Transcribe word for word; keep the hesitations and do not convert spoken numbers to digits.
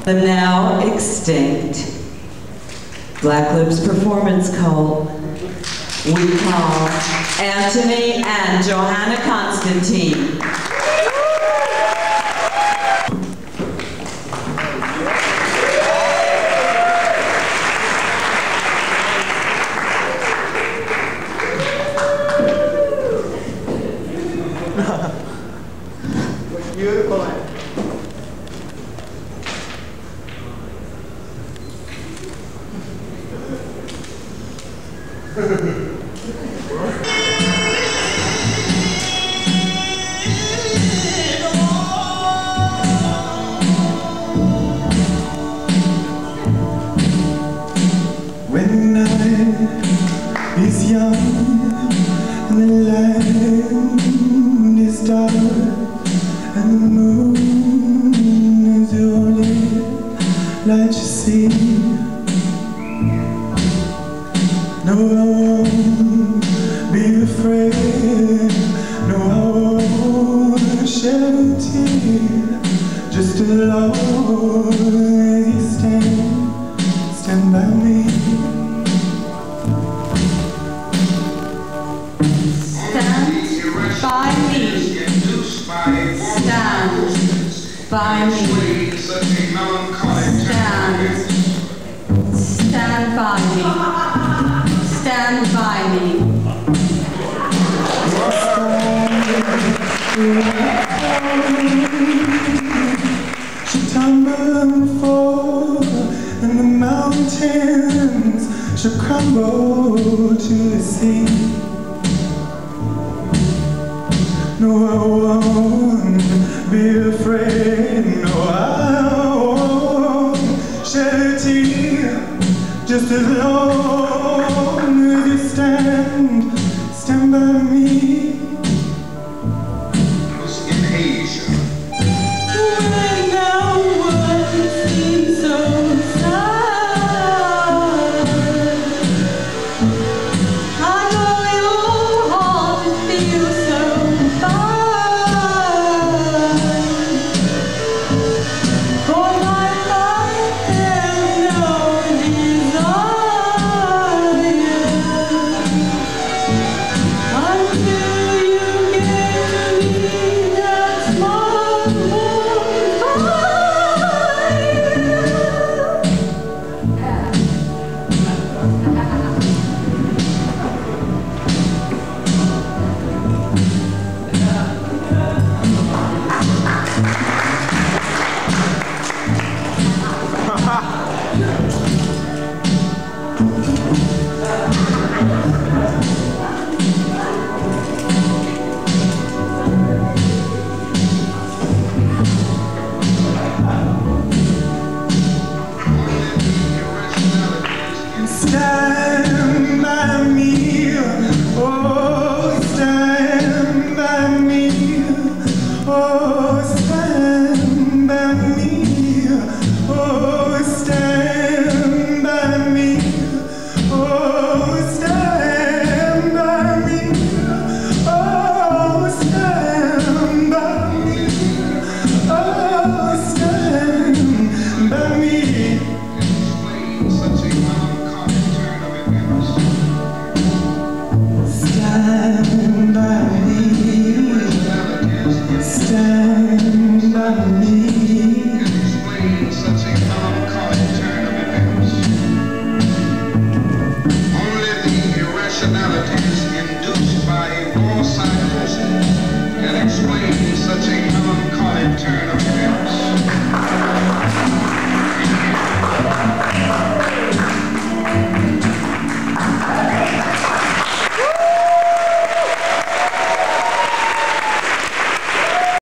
the now extinct Black Lips performance cult we call Antony and Johanna Constantine. Beautiful. When the night is young and the land is dark and the moon is the only light you see, no, I won't be afraid, no, I won't shed a tear, just as long as you stand, stand by me. By me. Stand by me. Stand. Stand by me. Stand by me. She tumble and fall, and the mountains shall crumble to the sea. No, I won't be afraid, no, I won't shed a tear, just as long as you stand, stand by me. In Asia, When the world seems so sad, I know your heart feels so bad. For my life there's no desire until you get to me that small fire. Stand by me, oh, stand by me, oh, stand by me, oh, stand by me, oh, stand by me, oh, stand by me, oh, stand by me. such a melancholy turn of events. Stand by me, stand by me. Explain such a melancholy turn of events. Only the irrationalities induced by a war psychosis can explain such a melancholy turn of